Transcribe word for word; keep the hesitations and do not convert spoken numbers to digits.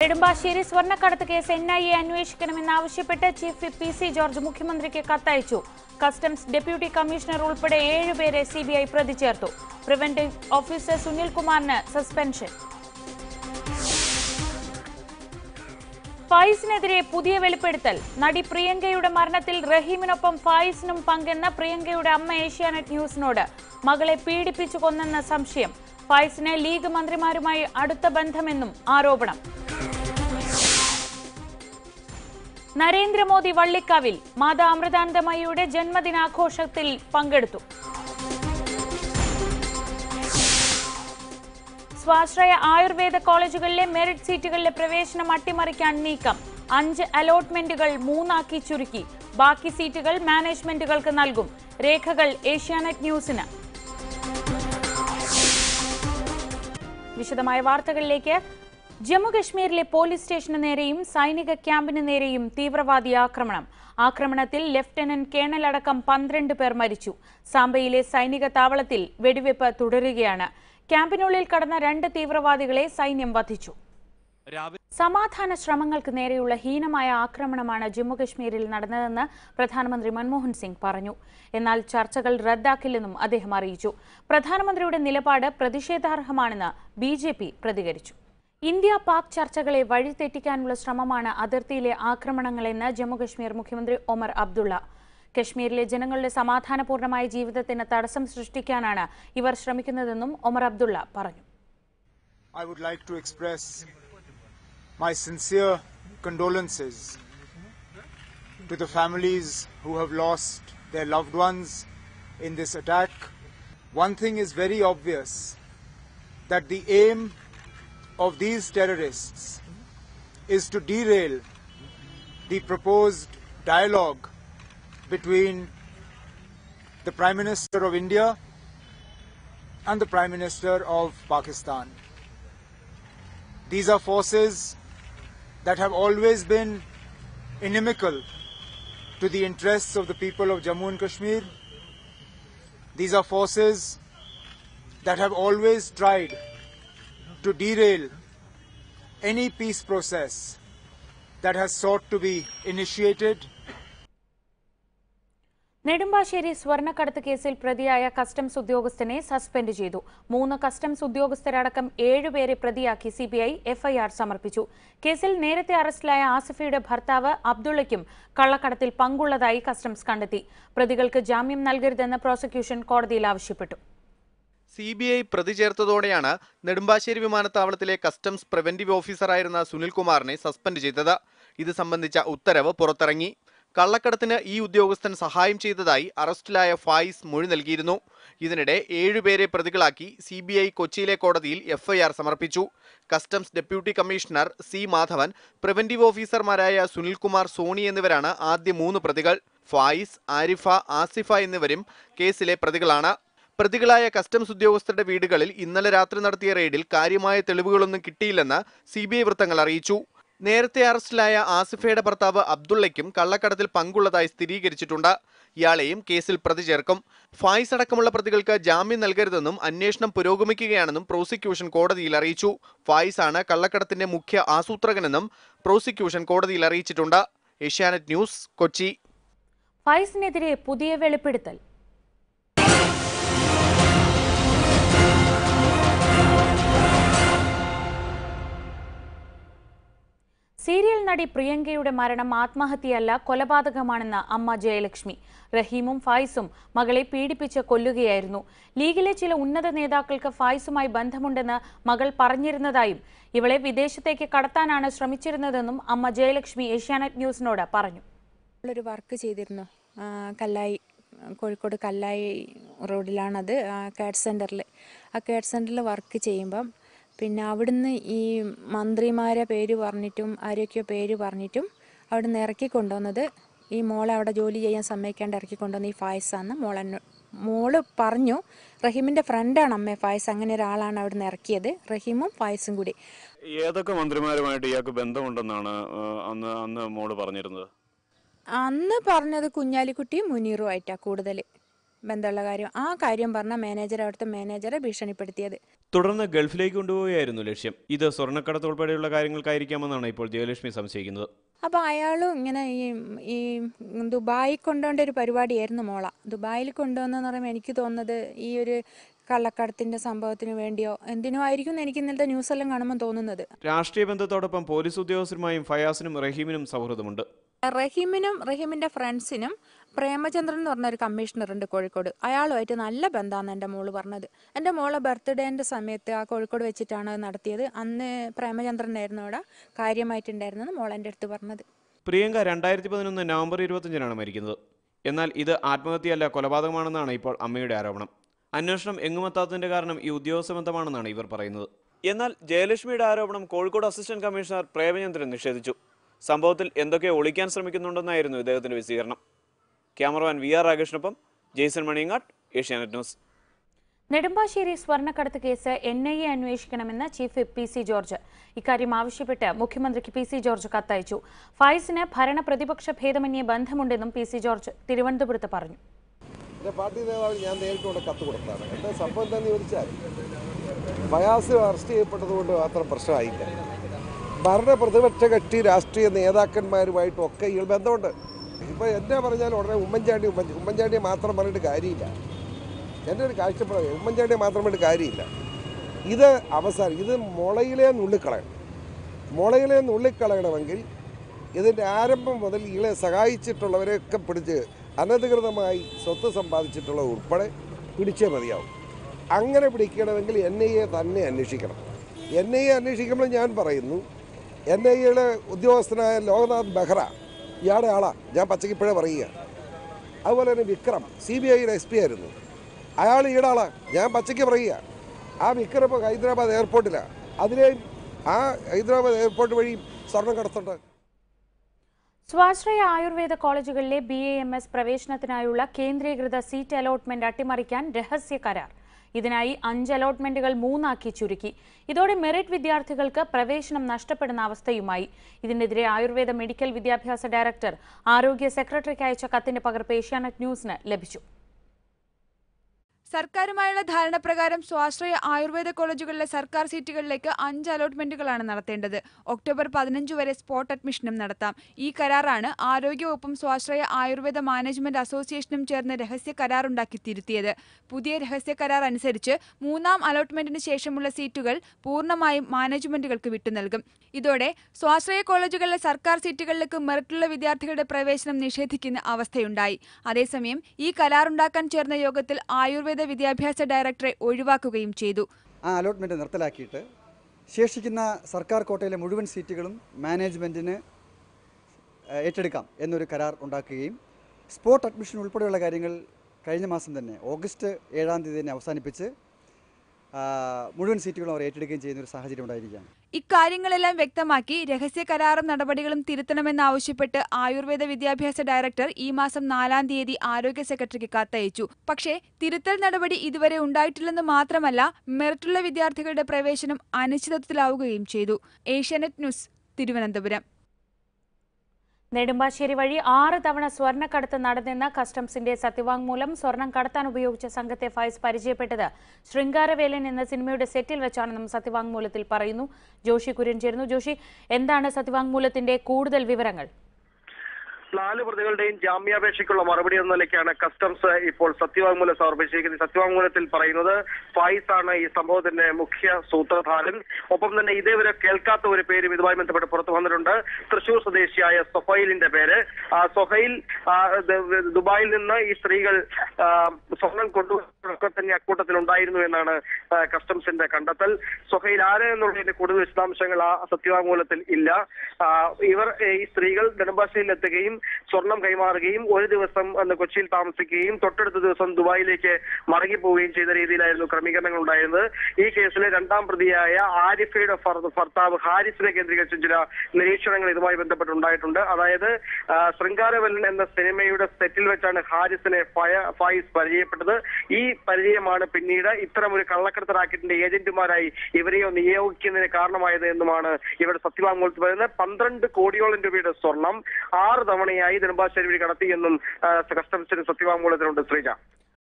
നെടുമ്പാശ്ശേരി സ്വർണ്ണക്കടത്ത് case N I A അന്വേഷിക്കണമെന്നാവശ്യപ്പെട്ട് chief whip P C George മുഖ്യമന്ത്രിക്ക് കത്തയച്ചു. കസ്റ്റംസ് ഡെപ്യൂട്ടി കമ്മീഷണർ ഉൾപ്പെടെ ഏഴുപേരെ സി ബി ഐ പ്രതി ചേർത്തു. പ്രിവന്റീവ് ഓഫീസർ സുനിൽകുമാറിന് സസ്പെൻഷൻ. ഫായിസിനെതിരെ പുതിയ വെളിപ്പെടുത്തൽ. നടി പ്രിയങ്കയുടെ മരണത്തിൽ റഹീമിനൊപ്പം ഫായിസിനും പങ്കെന്ന പ്രിയങ്കയുടെ അമ്മ ഏഷ്യാനെറ്റ് ന്യൂസിനോട് മകളെ പീഡിപ്പിച്ചു കൊന്നെന്ന സംശയം. ഫായിസിന് ലീഗ് മന്ത്രിമാരുമായി അടുത്ത ബന്ധമെന്നും ആരോപണം. നരേന്ദ്രമോദി വള്ളിക്കാവിൽ മാതാ അമൃതാനന്ദമയിയുടെ ജന്മദിനാഘോഷത്തിൽ പങ്കെടുത്തു. സ്വാശ്രയ ആയുർവേദ കോളേജുകളിലെ മെറിറ്റ് സീറ്റുകളിലെ പ്രവേശനം അട്ടിമറിക്കാൻ നീക്കം. അഞ്ച് അലോട്ട്മെന്റുകൾ മൂന്നാക്കി ചുരുക്കി. ബാക്കി സീറ്റുകൾ മാനേജ്മെന്റുകൾക്ക് നൽകും. രേഖകൾ ഏഷ്യാനെറ്റ് ന്യൂസിന്. വിശദമായ വാർത്തകളിലേക്ക്. ജമ്മുകശ്മീരിലെ പോലീസ് സ്റ്റേഷന് നേരെയും സൈനിക ക്യാമ്പിന് നേരെയും തീവ്രവാദി ആക്രമണം. ആക്രമണത്തിൽ ലഫ്റ്റനന്റ് കേണൽ അടക്കം പന്ത്രണ്ട് പേർ മരിച്ചു. സാംബയിലെ സൈനിക താവളത്തിൽ വെടിവെപ്പ് തുടരുകയാണ്. ക്യാമ്പിനുള്ളിൽ കടന്ന രണ്ട് തീവ്രവാദികളെ സൈന്യം വധിച്ചു. സമാധാന ശ്രമങ്ങൾക്ക് നേരെയുള്ള ഹീനമായ ആക്രമണമാണ് ജമ്മുകശ്മീരിൽ നടന്നതെന്ന് പ്രധാനമന്ത്രി മൻമോഹൻ സിംഗ് പറഞ്ഞു. എന്നാൽ ചർച്ചകൾ റദ്ദാക്കില്ലെന്നും അദ്ദേഹം അറിയിച്ചു. പ്രധാനമന്ത്രിയുടെ നിലപാട് പ്രതിഷേധാർഹമാണെന്ന് ബി ജെ പി പ്രതികരിച്ചു. ഇന്ത്യ പാക് ചർച്ചകളെ വഴിതെറ്റിക്കാനുള്ള ശ്രമമാണ് അതിർത്തിയിലെ ആക്രമണങ്ങളെന്ന് ജമ്മുകശ്മീർ മുഖ്യമന്ത്രി ഒമർ അബ്ദുള്ള. കശ്മീരിലെ ജനങ്ങളുടെ സമാധാനപൂർണമായ ജീവിതത്തിന് തടസ്സം സൃഷ്ടിക്കാനാണ് ഇവർ ശ്രമിക്കുന്നതെന്നും ഒമർ അബ്ദുള്ള പറഞ്ഞു. I would like to express my sincere condolences to the families who have lost their loved ones in this attack. One thing is very obvious, that the aim of these terrorists is to derail the proposed dialogue between the Prime Minister of India and the Prime Minister of Pakistan. These are forces that have always been inimical to the interests of the people of Jammu and Kashmir. These are forces that have always tried to derail any peace process that has sought to be initiated. Nedumbassery സ്വർണ്ണക്കടത്ത് കേസിൽ പ്രതിയായ customs ഉദ്യോഗസ്ഥനെ suspend ചെയ്തു. മൂന്ന് customs ഉദ്യോഗസ്ഥരടക്കം ഏഴുപേരെ പ്രതിയാക്കി CBI FIR സമർപ്പിച്ചു. കേസിൽ നേരത്തെ അറസ്റ്റിലായ ആസിഫയുടെ ഭർത്താവ് അബ്ദുള്ളയ്ക്കും കള്ളക്കടത്തിൽ പങ്കുള്ളതായി കസ്റ്റംസ് കണ്ടെത്തി. പ്രതികൾക്ക് ജാമ്യം നൽകരുതെന്ന് പ്രോസിക്യൂഷൻ കോടതിയിൽ ആവശ്യപ്പെട്ടു. സി ബി ഐ പ്രതി ചേർത്തതോടെയാണ് നെടുമ്പാശ്ശേരി വിമാനത്താവളത്തിലെ കസ്റ്റംസ് പ്രിവന്റീവ് ഓഫീസറായിരുന്ന സുനിൽകുമാറിനെ സസ്പെൻഡ് ചെയ്തത്. ഇത് സംബന്ധിച്ച ഉത്തരവ് പുറത്തിറങ്ങി. കള്ളക്കടത്തിന് ഈ ഉദ്യോഗസ്ഥൻ സഹായം ചെയ്തതായി അറസ്റ്റിലായ ഫായിസ് മൊഴി നൽകിയിരുന്നു. ഇതിനിടെ ഏഴുപേരെ പ്രതികളാക്കി സി ബി ഐ കൊച്ചിയിലെ കോടതിയിൽ എഫ്ഐആർ സമർപ്പിച്ചു. Customs deputy commissioner C Madhavan, preventive ഓഫീസർമാരായ സുനിൽകുമാർ, സോണി എന്നിവരാണ് ആദ്യ മൂന്ന് പ്രതികൾ. ഫായിസ്, ആരിഫ, ആസിഫ എന്നിവരും കേസിലെ പ്രതികളാണ്. പ്രതികളായ കസ്റ്റംസ് ഉദ്യോഗസ്ഥരുടെ വീടുകളിൽ ഇന്നലെ രാത്രി നടത്തിയ റെയ്ഡിൽ കാര്യമായ തെളിവുകളൊന്നും കിട്ടിയില്ലെന്ന് സി ബി ഐ വൃത്തങ്ങൾ അറിയിച്ചു. നേരത്തെ അറസ്റ്റിലായ ആസിഫയുടെ ഭർത്താവ് അബ്ദുള്ളയ്ക്കും കള്ളക്കടത്തിൽ പങ്കുള്ളതായി സ്ഥിരീകരിച്ചിട്ടുണ്ട്. ഇയാളെയും കേസിൽ പ്രതി ചേർക്കും. ഫായിസ് അടക്കമുള്ള പ്രതികൾക്ക് ജാമ്യം നൽകരുതെന്നും അന്വേഷണം പുരോഗമിക്കുകയാണെന്നും പ്രോസിക്യൂഷൻ കോടതിയിൽ അറിയിച്ചു. ഫായിസ് ആണ് കള്ളക്കടത്തിന്റെ മുഖ്യ ആസൂത്രകനെന്നും പ്രോസിക്യൂഷൻ കോടതിയിൽ അറിയിച്ചിട്ടുണ്ട്. ഏഷ്യാനെറ്റ് ന്യൂസ്, കൊച്ചി. ഫായിസിനെതിരെ പുതിയ വെളിപ്പെടുത്തൽ. സീരിയൽ നടി പ്രിയങ്കയുടെ മരണം ആത്മഹത്യയല്ല, കൊലപാതകമാണെന്ന് അമ്മ ജയലക്ഷ്മി. റഹീമും ഫായിസും മകളെ പീഡിപ്പിച്ച് കൊല്ലുകയായിരുന്നു. ലീഗിലെ ചില ഉന്നത നേതാക്കൾക്ക് ഫായിസുമായി ബന്ധമുണ്ടെന്ന് മകൾ പറഞ്ഞിരുന്നതായും ഇവളെ വിദേശത്തേക്ക് കടത്താനാണ് ശ്രമിച്ചിരുന്നതെന്നും അമ്മ ജയലക്ഷ്മി ഏഷ്യാനെറ്റ് ന്യൂസിനോട് പറഞ്ഞു. ഒരു വർക്ക് ചെയ്തിരുന്നു കല്ലായി, കോഴിക്കോട് കല്ലായി റോഡിലാണത്. കാഡ് സെൻറ്ററിൽ ആ കാഡ് സെൻറ്ററിൽ വർക്ക് ചെയ്യുമ്പം പിന്നെ അവിടുന്ന് ഈ മന്ത്രിമാരെ പേര് പറഞ്ഞിട്ടും ആരൊക്കെയോ പേര് പറഞ്ഞിട്ടും അവിടുന്ന് ഇറക്കി കൊണ്ടുവന്നത് ഈ മോളെ അവിടെ ജോലി ചെയ്യാൻ സമ്മതിക്കാണ്ട് ഇറക്കി കൊണ്ടുവന്ന ഈ ഫായിസാന്ന് മോളെന്നെ മോള് പറഞ്ഞു. റഹീമിൻ്റെ ഫ്രണ്ടാണ് അമ്മേ ഫായിസ്, അങ്ങനെ ഒരാളാണ് അവിടുന്ന് ഇറക്കിയത്. റഹീമും ഫായിസും കൂടി. ഏതൊക്കെ മന്ത്രിമാരുമായിട്ട് ഇയാൾക്ക് ബന്ധമുണ്ടെന്നാണ് അന്ന് അന്ന് മോള് പറഞ്ഞിരുന്നത്? അന്ന് പറഞ്ഞത് കുഞ്ഞാലിക്കുട്ടിയും മുനീറും ആയിട്ടാണ് കൂടുതൽ ബന്ധമുള്ള കാര്യം. ആ കാര്യം പറഞ്ഞ മാനേജർ അവിടുത്തെ മാനേജറെ ഭീഷണിപ്പെടുത്തിയത്. തുടർന്ന് ഗൾഫിലേക്ക് കൊണ്ടുപോവുകയായിരുന്നു ലക്ഷ്യം. ഇത് സ്വർണ്ണക്കടത്ത് ഉൾപ്പെടെയുള്ള കാര്യങ്ങൾക്കായിരിക്കാമെന്നാണ് ഇപ്പോൾ ജയലക്ഷ്മി സംശയിക്കുന്നത്. അപ്പോൾ അയാളും ഇങ്ങനെ ഈ ഈ ദുബായിൽ കൊണ്ടുപോകേണ്ട ഒരു പരിപാടിയായിരുന്നു മോള. ദുബായിൽ കൊണ്ടുവന്നെന്ന് പറയുമ്പോൾ എനിക്ക് തോന്നുന്നത് ഈ ഒരു കള്ളക്കടത്തിൻ്റെ സംഭവത്തിന് വേണ്ടിയോ എന്തിനോ ആയിരിക്കും എന്ന് എനിക്ക് ഇന്നലത്തെ ന്യൂസെല്ലാം കാണുമ്പോൾ തോന്നുന്നത്. രാഷ്ട്രീയ ബന്ധത്തോടൊപ്പം പോലീസ് ഉദ്യോഗസ്ഥരുമായും ഫയാസിനും റഹീമിനും സൗഹൃദമുണ്ട്. റഹീമിനും റഹീമിൻ്റെ ഫ്രണ്ട്സിനും പ്രേമചന്ദ്രൻ എന്ന് പറഞ്ഞൊരു കമ്മീഷണർ ഉണ്ട് കോഴിക്കോട്. അയാളുമായിട്ട് നല്ല ബന്ധമാണ് എൻ്റെ മോള് പറഞ്ഞത്. എൻ്റെ മോളെ ബർത്ത്ഡേൻ്റെ സമയത്ത് ആ കോഴിക്കോട് വെച്ചിട്ടാണ് അത് നടത്തിയത്. അന്ന് പ്രേമചന്ദ്രനായിരുന്നു അവിടെ കാര്യമായിട്ടുണ്ടായിരുന്നെന്ന് മോൾ എൻ്റെ അടുത്ത് പറഞ്ഞത്. പ്രിയങ്ക രണ്ടായിരത്തി പതിനൊന്ന് നവംബർ ഇരുപത്തഞ്ചിനാണ് മരിക്കുന്നത്. എന്നാൽ ഇത് ആത്മഹത്യയല്ല, കൊലപാതകമാണെന്നാണ് ഇപ്പോൾ അമ്മയുടെ ആരോപണം. അന്വേഷണം എങ്ങുമെത്താത്തതിന്റെ കാരണം ഈ ഉദ്യോഗസ്ഥ ബന്ധമാണെന്നാണ് ഇവർ പറയുന്നത്. എന്നാൽ ജയലക്ഷ്മിയുടെ ആരോപണം കോഴിക്കോട് അസിസ്റ്റന്റ് കമ്മീഷണർ പ്രേമചന്ദ്രൻ നിഷേധിച്ചു. സംഭവത്തിൽ എന്തൊക്കെ ഒളിക്കാൻ ശ്രമിക്കുന്നുണ്ടെന്നായിരുന്നു ഇദ്ദേഹത്തിന്റെ വിശദീകരണം. ക്യാമറമാൻ വി ആർ രാകേഷിനൊപ്പം ജെയ്സൺ മണിയങ്ങാട്, ഏഷ്യാനെറ്റ് ന്യൂസ്. നെടുമ്പാശ്ശേരി സ്വർണ്ണക്കടത്ത് കേസ് എൻ ഐ എ അന്വേഷിക്കണമെന്ന് ചീഫ് പി സി ജോർജ്. ഇക്കാര്യം ആവശ്യപ്പെട്ട് മുഖ്യമന്ത്രിക്ക് പി സി ജോർജ് കത്തയച്ചു. ഫൈസിന് ഭരണ പ്രതിപക്ഷ ഭേദമന്യേ ബന്ധമുണ്ടെന്നും പി സി ജോർജ് തിരുവനന്തപുരത്ത് പറഞ്ഞു. പാർട്ടി നേതാവ് ഞാൻ നേരിട്ട് കൊണ്ട് കത്ത് കൊടുത്തതാണ്. എന്താ സംഭവം എന്താണെന്ന് ചോദിച്ചാൽ ഫയാസ് അറസ്റ്റ് ചെയ്യപ്പെട്ടതുകൊണ്ട് മാത്രം പ്രശ്നമായില്ല. ഭരണ പ്രതിപക്ഷ കക്ഷി രാഷ്ട്രീയ നേതാക്കന്മാരുമായിട്ടൊക്കെ ഈ ബന്ധമുണ്ട്. ഇപ്പോൾ എന്നെ പറഞ്ഞാൽ ഉടനെ ഉമ്മൻചാണ്ടി ഉമ്മൻ ഉമ്മൻചാണ്ടിയെ മാത്രം പറഞ്ഞിട്ട് കാര്യമില്ല. എൻ്റെ ഒരു കാഴ്ചപ്പാട് ഉമ്മൻചാണ്ടിയെ മാത്രം പറഞ്ഞിട്ട് കാര്യമില്ല. ഇത് അവസാനം ഇത് മുളയിലേ നുള്ളിക്കളയണം. മുളയിലേ നുള്ളിക്കളയണമെങ്കിൽ ഇതിൻ്റെ ആരംഭം മുതൽ ഇളെ സഹായിച്ചിട്ടുള്ളവരെയൊക്കെ പിടിച്ച് അനധികൃതമായി സ്വത്ത് സമ്പാദിച്ചിട്ടുള്ള ഉൾപ്പെടെ പിടിച്ചേ മതിയാവും. അങ്ങനെ പിടിക്കണമെങ്കിൽ എൻ ഐ എ തന്നെ അന്വേഷിക്കണം. എൻ ഐ എ അന്വേഷിക്കുമ്പോൾ ഞാൻ പറയുന്നു, എൻ ഐ എയുടെ ഉദ്യോഗസ്ഥനായ ലോക്നാഥ് ബെഹ്റ ഇയാളുടെ ആളാണ്, ഞാൻ പച്ചക്കിപ്പോഴേ പറയുക. അതുപോലെ തന്നെ വിക്രം സി ബി ഐയുടെ എസ് പി ആയിരുന്നു, അയാൾ ഈയുടെ ആളാണ്, ഞാൻ പച്ചയ്ക്ക് പറയുക. ആ വിക്രം ഇപ്പോൾ ഹൈദരാബാദ് എയർപോർട്ടിലാണ്. അതിലെയും ആ ഹൈദരാബാദ് എയർപോർട്ട് വഴി സ്വർണം കടത്തുണ്ട്. സ്വാശ്രയ ആയുർവേദ കോളേജുകളിലെ ബി എ എം എസ് പ്രവേശനത്തിനായുള്ള കേന്ദ്രീകൃത സീറ്റ് അലോട്ട്മെന്റ് അട്ടിമറിക്കാൻ രഹസ്യ കരാർ. ഇതിനായി അഞ്ച് അലോട്ട്മെന്റുകൾ മൂന്നാക്കി ചുരുക്കി. ഇതോടെ മെറിറ്റ് വിദ്യാർത്ഥികൾക്ക് പ്രവേശനം നഷ്ടപ്പെടുന്ന അവസ്ഥയുമായി. ഇതിനെതിരെ ആയുർവേദ മെഡിക്കൽ വിദ്യാഭ്യാസ ഡയറക്ടർ ആരോഗ്യ സെക്രട്ടറിക്ക് അയച്ച കത്തിന്റെ പകർപ്പ് ഏഷ്യാനെറ്റ് ന്യൂസിന് ലഭിച്ചു. സർക്കാരുമായുള്ള ധാരണപ്രകാരം സ്വാശ്രയ ആയുർവേദ കോളേജുകളിലെ സർക്കാർ സീറ്റുകളിലേക്ക് അഞ്ച് അലോട്ട്മെന്റുകളാണ് നടത്തേണ്ടത്. ഒക്ടോബർ പതിനഞ്ച് വരെ സ്പോട്ട് അഡ്മിഷനും നടത്താം. ഈ കരാറാണ് ആരോഗ്യവകുപ്പും സ്വാശ്രയ ആയുർവേദ മാനേജ്മെന്റ് അസോസിയേഷനും ചേർന്ന് രഹസ്യ കരാറുണ്ടാക്കി തിരുത്തിയത്. പുതിയ രഹസ്യ കരാർ അനുസരിച്ച് മൂന്നാം അലോട്ട്മെന്റിന് ശേഷമുള്ള സീറ്റുകൾ പൂർണ്ണമായും മാനേജ്മെന്റുകൾക്ക് വിട്ടുനൽകും. ഇതോടെ സ്വാശ്രയ കോളേജുകളിലെ സർക്കാർ സീറ്റുകളിലേക്ക് മെറിറ്റുള്ള വിദ്യാർത്ഥികളുടെ പ്രവേശനം നിഷേധിക്കുന്ന അവസ്ഥയുണ്ടായി. അതേസമയം ഈ കരാറുണ്ടാക്കാൻ ചേർന്ന യോഗത്തിൽ ആയുർവേദ വിദ്യാഭ്യാസ ഡയറക്ടറെ ഒഴിവാക്കുകയും ചെയ്തു. ആ അലോട്ട്മെന്റ് നിർത്തലാക്കിയിട്ട് ശേഷിക്കുന്ന സർക്കാർ കോട്ടയിലെ മുഴുവൻ സീറ്റുകളും മാനേജ്മെന്റിന് ഏറ്റെടുക്കാം എന്നൊരു കരാർ ഉണ്ടാക്കുകയും സ്പോട്ട് അഡ്മിഷൻ ഉൾപ്പെടെയുള്ള കാര്യങ്ങൾ കഴിഞ്ഞ മാസം തന്നെ ഓഗസ്റ്റ് ഏഴാം തീയതി തന്നെ അവസാനിപ്പിച്ച് മുഴുവൻ സീറ്റുകളും അവർ ഏറ്റെടുക്കുകയും ചെയ്യുന്ന ഒരു സാഹചര്യം ഉണ്ടായിരിക്കുകയാണ്. ഇക്കാര്യങ്ങളെല്ലാം വ്യക്തമാക്കി രഹസ്യ കരാറും നടപടികളും തിരുത്തണമെന്നാവശ്യപ്പെട്ട് ആയുർവേദ വിദ്യാഭ്യാസ ഡയറക്ടർ ഈ മാസം നാലാം തീയതി ആരോഗ്യ സെക്രട്ടറിക്ക് കത്തയച്ചു. പക്ഷേ തിരുത്തൽ നടപടി ഇതുവരെ ഉണ്ടായിട്ടില്ലെന്ന് മാത്രമല്ല, മെറിറ്റുള്ള വിദ്യാർത്ഥികളുടെ പ്രവേശനം അനിശ്ചിതത്വത്തിലാവുകയും ചെയ്തു. ഏഷ്യാനെറ്റ് ന്യൂസ്, തിരുവനന്തപുരം. നെടുമ്പാശ്ശേരി വഴി ആറ് തവണ സ്വർണ്ണക്കടത്ത് നടന്നെന്ന കസ്റ്റംസിന്റെ സത്യവാങ്മൂലം സ്വർണം കടത്താൻ ഉപയോഗിച്ച സംഘത്തെ ഫൈസ് പരിചയപ്പെട്ടത് ശൃംഗാരവേലൻ എന്ന സിനിമയുടെ സെറ്റിൽ വെച്ചാണെന്നും സത്യവാങ്മൂലത്തിൽ പറയുന്നു. ജോഷി കുര്യൻ ചേരുന്നു. ജോഷി, എന്താണ് സത്യവാങ്മൂലത്തിന്റെ കൂടുതൽ വിവരങ്ങൾ? നാല് പ്രതികളുടെയും ജാമ്യാപേക്ഷയ്ക്കുള്ള മറുപടി എന്ന നിലയ്ക്കാണ് കസ്റ്റംസ് ഇപ്പോൾ സത്യവാങ്മൂലം സമർപ്പിച്ചിരിക്കുന്നത്. സത്യവാങ്മൂലത്തിൽ പറയുന്നത് ഫൈസ് ആണ് ഈ സംഭവത്തിന്റെ മുഖ്യ സൂത്രധാരൻ. ഒപ്പം തന്നെ ഇതേവരെ കേൾക്കാത്ത ഒരു പേരും ഇതുമായി ബന്ധപ്പെട്ട് പുറത്തു വന്നിട്ടുണ്ട്. തൃശൂർ സ്വദേശിയായ സൊഹൈലിന്റെ പേര്. സൊഹൈൽ ദുബായിൽ നിന്ന് ഈ സ്ത്രീകൾ സ്വർണം കൊണ്ടുവന്നൊക്കെ തന്നെ അക്കൂട്ടത്തിൽ ഉണ്ടായിരുന്നു എന്നാണ് കസ്റ്റംസിന്റെ കണ്ടെത്തൽ. സൊഹൈൽ ആര് എന്നുള്ളതിന്റെ കൂടുതൽ വിശദാംശങ്ങൾ ആ സത്യവാങ്മൂലത്തിൽ ഇല്ല. ഇവർ ഈ സ്ത്രീകൾ നെടുമ്പാശ്ശേരിയിൽ എത്തുകയും സ്വർണം കൈമാറുകയും ഒരു ദിവസം അന്ന് കൊച്ചിയിൽ താമസിക്കുകയും തൊട്ടടുത്ത ദിവസം ദുബായിലേക്ക് മടങ്ങിപ്പോവുകയും ചെയ്ത രീതിയിലായിരുന്നു ക്രമീകരണങ്ങൾ ഉണ്ടായിരുന്നത്. ഈ കേസിലെ രണ്ടാം പ്രതിയായ ആരിഫയുടെ ഭർത്താവ് ഹാരിസിനെ കേന്ദ്രീകരിച്ച ചില നിരീക്ഷണങ്ങൾ ഇതുമായി ബന്ധപ്പെട്ടുണ്ടായിട്ടുണ്ട്. അതായത് ശൃംഗാരവല്ലൻ എന്ന സിനിമയുടെ സെറ്റിൽ വെച്ചാണ് ഹാരിസിനെ ഫൈസ് പരിചയപ്പെട്ടത്. ഈ പരിചയമാണ് പിന്നീട് ഇത്തരം ഒരു കള്ളക്കടത്ത് റാക്കറ്റിന്റെ ഏജന്റുമാരായി ഇവരെയോ നിയോഗിക്കുന്നതിന് കാരണമായത് എന്നുമാണ് ഇവരുടെ സത്യവാങ്മൂലത്തിൽ പറയുന്നത്. പന്ത്രണ്ട് കോടിയോളം രൂപയുടെ സ്വർണം ആറ് തവണയായി നെടുമ്പാശ്ശേരി വഴി കടത്തിയെന്നും കസ്റ്റംസിന്റെ സത്യവാങ്മൂലത്തിലുണ്ട്. ശ്രീജ.